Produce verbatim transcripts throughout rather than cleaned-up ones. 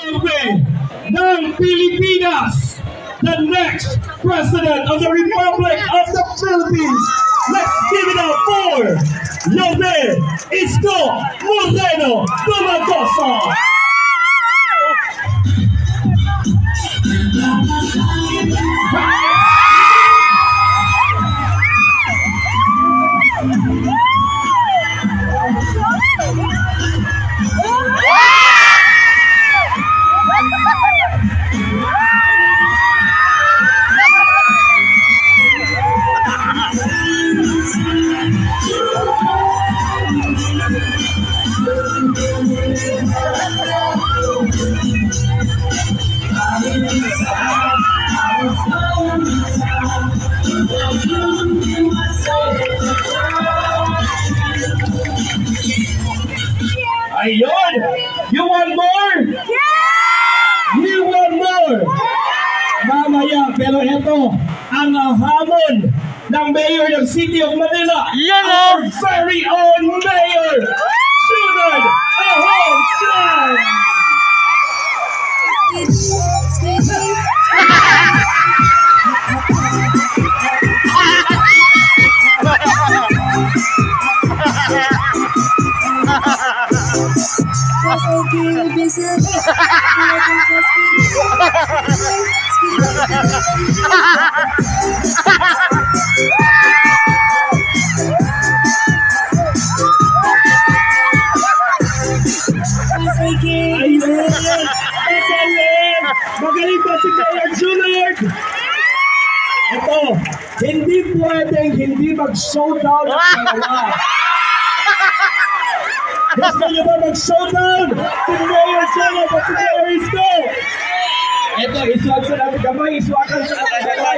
ng Pilipinas, the next President of the Republic of the Philippines. Let's give it up for Jose Isko Moreno Dumagoso. Ayun! You want more? Yeah! You want more? Mamaya, pero ito ang hamon ng Mayor ng City of Manila. Yan our very own Mayor, Junard Ahon. Magaling ba si Mayor Junard? Ito, hindi pwedeng hindi mag-showdown ang dalawa. Gusto niyo ba mag-showdown? Si Mayor Junard at si Mayor Isko. Ito, isuwag sa natin kamay, isuwagan sa natin kamay.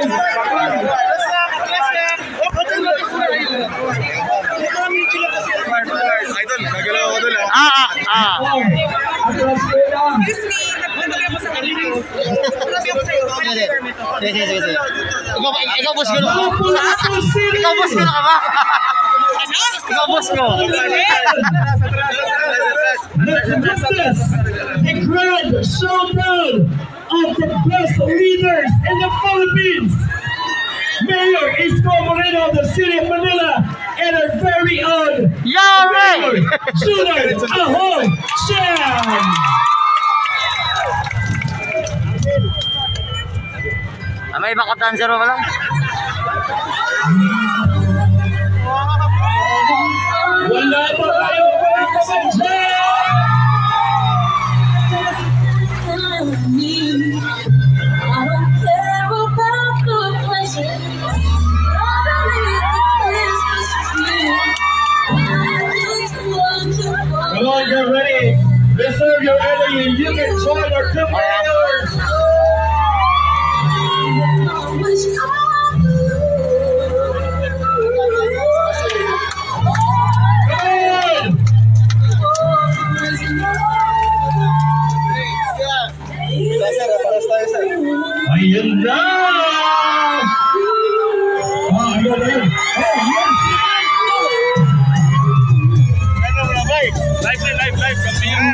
Idol, gagalaw ako doon ah. Ah, ah, ah. Excuse me, nagpapalagay mo sa kanila. Nagpapalagay mo sa'yo. Sige, sige, sige. Ikaw, ikaw boss ko. Ikaw boss ko na ka ba? Ikaw boss ko. A grand showdown of the best leaders in the Philippines. Mayor Isko Moreno of the City of Manila and our very own Yari! Junard Ahon Siam. Ah, may ibang ka-dancer mo ba lang? Wala pa kayo pagkabansya! Come on, get ready. Reserve your energy. You can join our two mayors. Ayun na! Ah, ayun na yun. Oh, yes! Live, live, live, kami yun.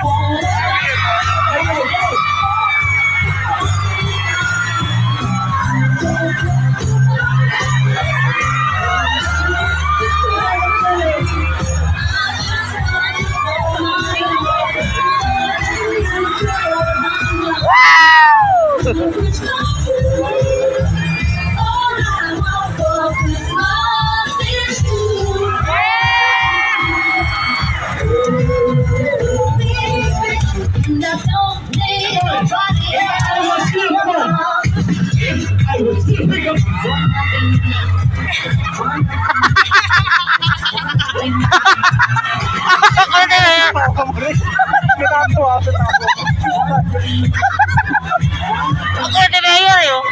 Ako na mayor yun.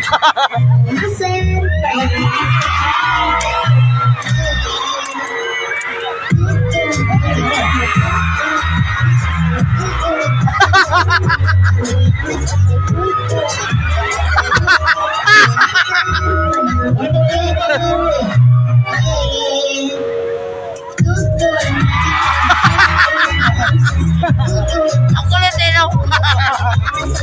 Ako na tinaw.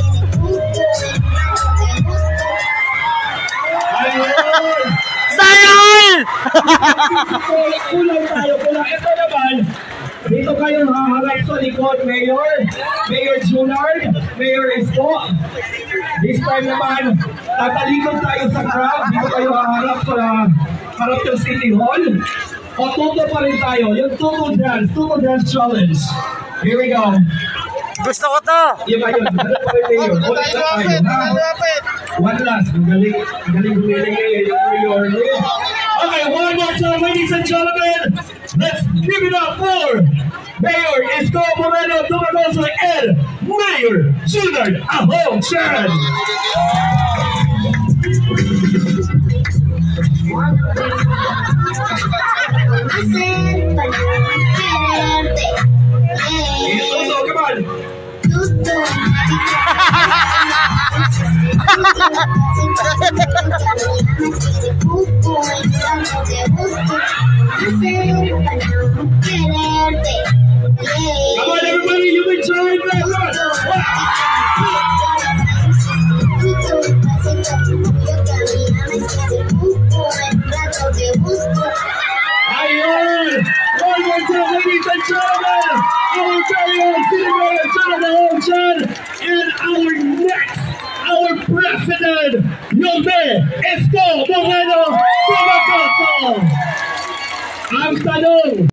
Kulang tayo, kulang. Ito naman, dito kayo haharap sa likod, Mayor, Mayor Junard, Mayor Isko. This time naman, tatalikod tayo sa crowd, dito kayo haharap sa harap ng City Hall. O tuto pa rin tayo, yung tuto dance, tuto dance challenge. Here we go. Gusto ko to. Yung ayun, ano pa rin Mayor? Ulit na tayo, ha? One last, ang galing, ang galing gumiling ngayon, yung Mayor. Okay, one more time, ladies and gentlemen. Let's give it up for Mayor Isko Moreno Dumagoso and Mayor Junard Ahong Chan. Ito, come on. Come on, everybody, you've been trying that one. Ayun! One more time, ladies and gentlemen, our very own City Mayor Junard Ahong Chan and our next, our president, Jose Isko Moreno Dumagoso. Ang tanong,